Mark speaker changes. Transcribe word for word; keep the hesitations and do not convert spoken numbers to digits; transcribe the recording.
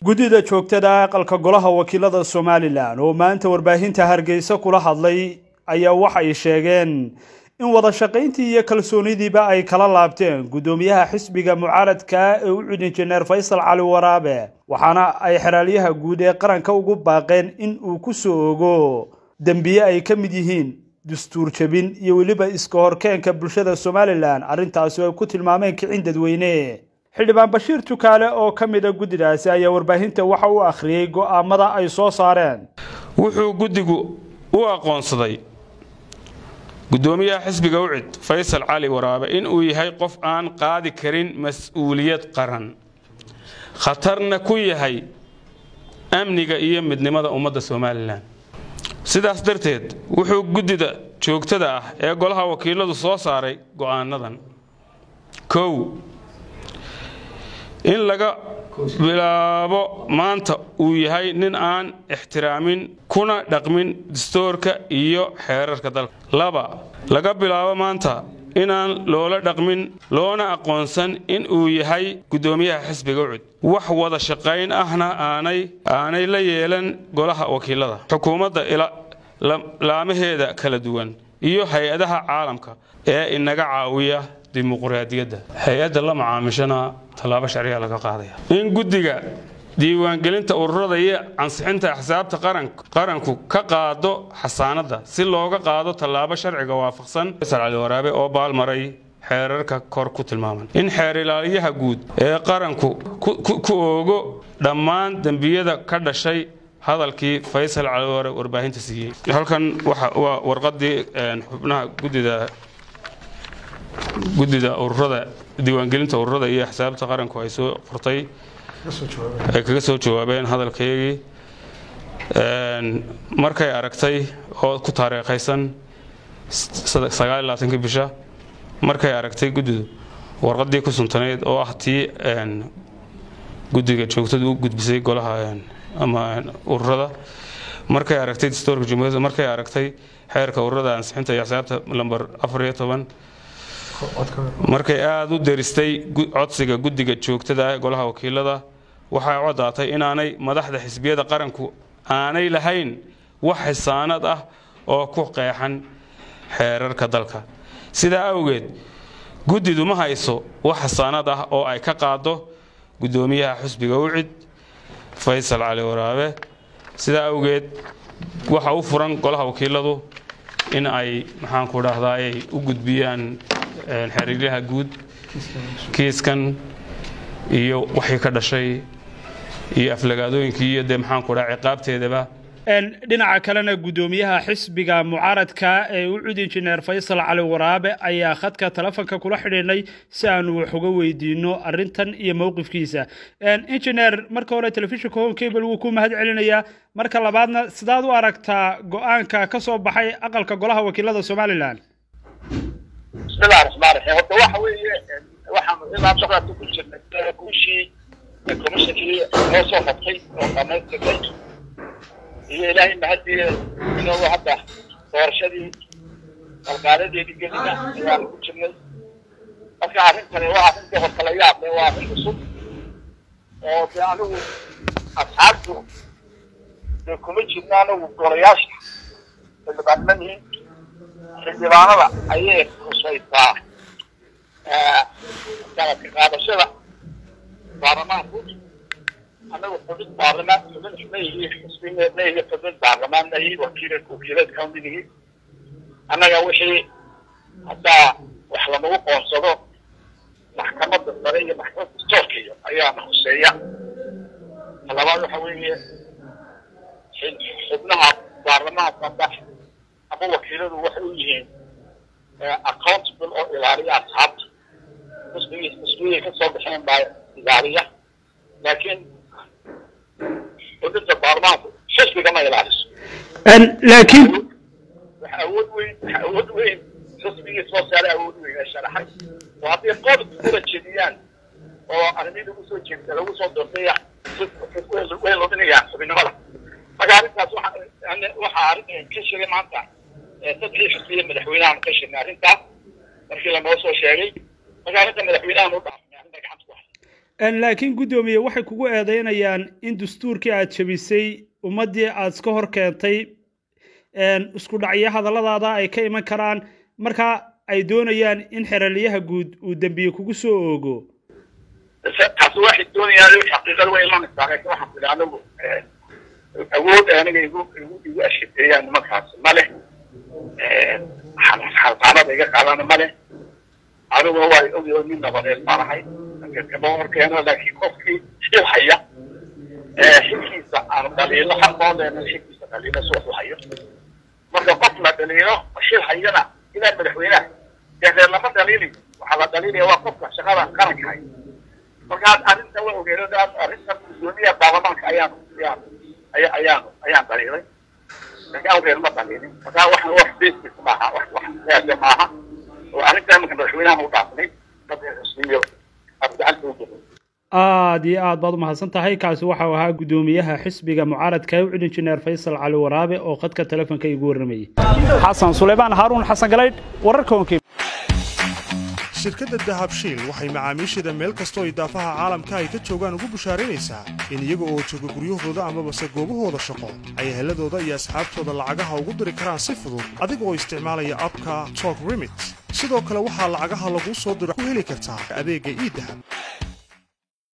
Speaker 1: gudida joogtada aqalka golaha wakiilada Soomaaliland oo maanta warbaahinta Hargeysa kula hadlay ayaa waxa ay sheegeen in wada shaqayntii iyo kalsoonidiiba ay kala laabteen gudoomiyaha xisbiga mucaaradka ee u cudin Injineer Faysal Cali Waraabe waxaana ay xiraaliyaha guud ee qaranka ugu baaqeen in uu ku soo ogo dambiye ay ka mid yihiin dastuur jabin iyo waliba iska horkeenka bulshada Soomaaliland arintaasi ay ku tilmaameen kicin dadweyne xildhibaan Bashiir Tukaale oo kamid ah gudidaasi ayaa warbaahinta waxa uu akhriyay go'aamada ay soo saareen
Speaker 2: wuxuu gudigu u aqoonsaday gudoomiyaha xisbiga U C I D Faysal Cali Waraabe in uu yahay qof aan qaadi karin mas'uuliyad qaran khatarna ku yahay amniga iyo midnimada ummadda Soomaaliland sidaas darteed wuxuu gudida joogtada ah ee golaha wakiiladu soo saaray go'aanadan kow in laga bilaabo maanta uu yahay nin aan ixtiraamin kuna dhaqmin dastuurka iyo xeerarka dalka laba laga bilaabo maanta inaan loola dhaqmin loona aqoonsan in uu yahay gudoomiyaha xisbiga U C I D wax wada shaqayn ahna aanay aanay la yeelan golaha wakiilada xukuumadda ila laamaheeda kala duwan iyo hay'adaha caalamka ee inaga caawiya dimuqraadiyadda hay'adda la macaamishana talaabo sharciga laga qaadaya in gudiga diiwaangelinta ururada iyo ansixinta axsaabta qaranku qaranku ka qaado xasaanada si looga qaado talaabo sharciga waafaqsan Faysal Cali Waraabe oo baalmaray xeerarka kor ku tilmaaman in xeer ilaaliyaha guud ee qaranku ku oogo dhammaan dambiyada ka dhashay hadalkii Faysal Cali Waraabe warbaahinta siiyay halkan waxa warqadii xubnaha gudida gudida ururada diiwaangelinta ururada iyo axsaabta qaranku ay soo qortay ay kaga soo jawaabeen hadalkeegii een markay aragtay oo ku taariikhaysan sagaal iyo labaatan bisha markay aragtay gudidu warqadii ku suntaneed oo ah tii een gudiga joogtada u gudbisay golaha ama ururada markay aragtay dastuurka jumhuriyadda markay aragtay xeerka ururada ansixinta iyo axsaabta lambar afar iyo toban markay aad u deeristay codsiga gudiga joogtada ah golaha wakiilada waxa ay cadaatay inaanay madaxda xisbiyada qaranku aanay lahayn wax xisaanad ah oo ku qeexan xeerarka dalka sida awgeed gudidu ma hayso wax xisaanad ah oo ay ka qaado gudoomiyaha xisbiga U C I D Faysal Cali Waraabe sida awgeed waxa uu furan golaha wakiiladu in ay maxaan ku raahdaa ay u gudbiyaan xiriiryaha guud kiiskan iyo wixii ka dhashay iyo aflagaadooyinkii iyo de maxaan ku raacay ciqaabteedaba
Speaker 1: een dhinaca kalena gudoomiyaha xisbiga mucaaradka ee u cudin Injineer Faysal Cali Waraabe ayaa khadka telefoonka kula xidhiidhnay si aanu wax uga weydiino arintan iyo mowqifkiisa een Injineer marka hore telefishinka Home Cable uu ku mahad celinayaa marka labaadna sidaad u aragtaa go'aanka ka soo baxay aqalka golaha wakiilada Soomaaliland
Speaker 3: بسم الله الرحمن الرحيم waxa weeye waxaan ilaa shaqada ku jirnay kuushi commissionkii oo soo qabtay oo dhamaystay iyo ilaahay mahadiye inuu hadda doorashadii qalqaaladeedii gelina ayaan ku jirnay marka arrintani waa arrinta hor kala yaab leh waa arrin cusub oo anigu asxaabtu kuma jirnaan oo golayaasha xildhibaanadii xildhibaanada ayay khusaysaa kala qaadashada baarlamaanku anagu xubin baarlamaan xubin xubin xisbiyeedna iyo xubin baarlamaanna iyo wakiilada wakiilada county annaga wixii haddaa wax lagu qoonsado maxkamadda sare iyo maxkamadda Turkiga ayaa khuseeya labaad waxa weeye xubnaha baarlamaanka أبو وكيله وحويه accountable أو إدارية أصحاب مسؤولية مسؤولية كسر بحين بإدارية لكن قلت البرلمان شش بكما يلعبش
Speaker 1: لكن
Speaker 3: أود وين أود وين مسؤولية سوسيال أود وين الشرحي وهذه قابل كل الشديان وأرميد وصل جد لو وصل دقيقة وين لو تنيا سبينا ولا فقالت ناس واحد أنا واحد كشري معناتها تدريس في مدحوينها مقشرنا أنت markii la noo soo sheegay magaalada madaxweynaha u dhaafay aniga gacanta ku
Speaker 1: laakiin gudoomiye waxay kugu eedeynayaan in dastuurkii aad jabisay ummadii aad iska hor keentay isku dhacyo hadalladaada ay ka iman karaan marka ay doonayaan in xeraliyaha guud uu dambiye kugu soo oogo
Speaker 3: taas waxay doonayaan xaqiiqada way la nisbaaqay waxaan ku anagu awood aniga igu igu ashkeeyaan markaas male ee xalqaanada iga qaadan male anigu waa ogeyo min nabadeed malahay kama horkeeno laakiin qofkii shil haya ee xilkiisa aan dhaliilo xaqoodeena xilkiisa dhaliilo soo hayo marka qof la dhaliilo shil hayana ila madaxweynaha ee lama dhaliili waxa la dhaliilaya waa qofka shaqada qaranka hay marka arinta waa ogeeyo arinta gudoomiya baarlamaanka ayaan ayaan ayaan ayaan dhaliilay laakiin awgeed ma dhaliilin marka waxa wax basic maaha wax wax yaasha maaha oo arinta marka madaxweynaha uu dhaafnay dadka isniyo
Speaker 1: aad iyo aad baad u mahadsan tahay kaasi waxa uu ahaa gudoomiyaha xisbiga mucaaradka u cidin injineer Faysal Cali Waraabe oo qadka telefoonka igu warramayay Xasan Suleymaan Haruun Xasan Galeyd wararkoonkii
Speaker 4: shirkadda dahabshiil waxay macaamiisheeda meel kastoo idaafaha caalamka ay ka joogaan ugu bushaaraynaysaa in iyaga oo jooga guryahooda amaba se goobahooda shaqo ay heladooda iyo asxaabtooda lacagaha ugu diri karaan si fudud adiga oo isticmaalaya abka Talk Remit sidoo kale waxaa lacagaha lagu soo diro ku heli kartaa adeegga e-dahab